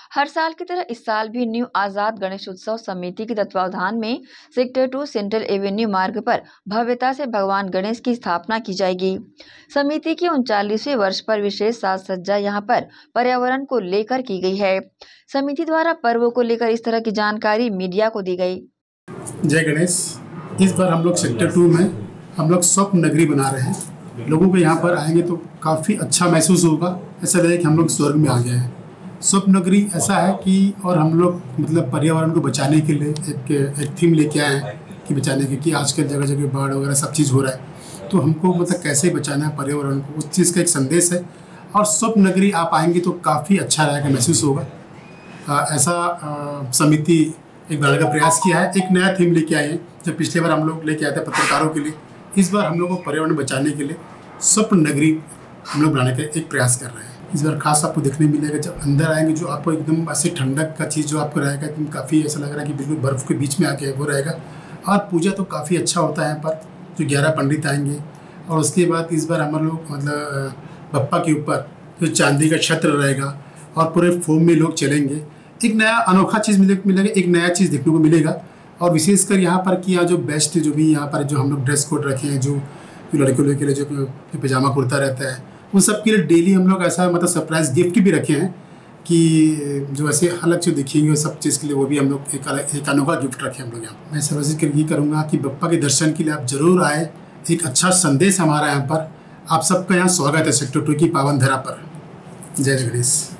हर साल की तरह इस साल भी न्यू आजाद गणेश उत्सव समिति के तत्वावधान में सेक्टर 2 सेंट्रल एवेन्यू मार्ग पर भव्यता से भगवान गणेश की स्थापना की जाएगी। समिति के 39वें वर्ष पर विशेष साज सज्जा यहाँ पर पर्यावरण को लेकर की गई है। समिति द्वारा पर्व को लेकर इस तरह की जानकारी मीडिया को दी गई। जय गणेश। इस बार हम लोग सेक्टर 2 में हम लोग स्वप्न नगरी बना रहे हैं। लोगों को यहाँ पर आएंगे तो काफ़ी अच्छा महसूस होगा, ऐसा लगे कि हम लोग स्वर्ग में आ गए हैं। स्वप्न नगरी ऐसा है कि और हम लोग मतलब पर्यावरण को बचाने के लिए एक थीम लेके आए हैं कि बचाने के कि आजकल जगह जगह बाढ़ वगैरह सब चीज़ हो रहा है, तो हमको मतलब कैसे बचाना है पर्यावरण को, उस चीज़ का एक संदेश है। और स्वप्न नगरी आप आएंगे तो काफ़ी अच्छा रहेगा, महसूस होगा। ऐसा समिति एक बनाने का प्रयास किया है। एक नया थीम लेके आए हैं। जब पिछले बार हम लोग लेके आए थे पत्रकारों के लिए, इस बार हम लोग को पर्यावरण बचाने के लिए स्वप्न नगरी हम लोग बनाने का एक प्रयास कर रहे हैं। इस बार खास आपको देखने मिलेगा, जब अंदर आएंगे जो आपको एकदम ऐसे ठंडक का चीज़ जो आपको रहेगा, एकदम काफ़ी ऐसा लग रहा है कि बिल्कुल बर्फ़ के बीच में आके वो रहेगा। और पूजा तो काफ़ी अच्छा होता है यहाँ पर, जो 11 पंडित आएंगे। और उसके बाद इस बार हम लोग मतलब बप्पा के ऊपर जो चांदी का छत्र रहेगा और पूरे फोम में लोग चलेंगे। एक नया अनोखा चीज़ मिलेगा, एक नया चीज़ देखने को मिलेगा। और विशेषकर यहाँ पर कि जो बेस्ट जो भी यहाँ पर जो हम लोग ड्रेस कोड रखे हैं, जो लड़कियों के लिए जो पैजामा कुर्ता रहता है, उन सब के लिए डेली हम लोग ऐसा मतलब सरप्राइज गिफ्ट भी रखे हैं कि जो ऐसे अलग से दिखेंगे सब चीज़ के लिए, वो भी हम लोग एक अनोखा गिफ्ट रखे हम लोग यहाँ। मैं सर्वजित कर ये करूँगा कि बप्पा के दर्शन के लिए आप जरूर आए। एक अच्छा संदेश हमारा यहाँ पर, आप सबका यहाँ स्वागत है सेक्टर 2 की पावन धरा पर। जय गणेश।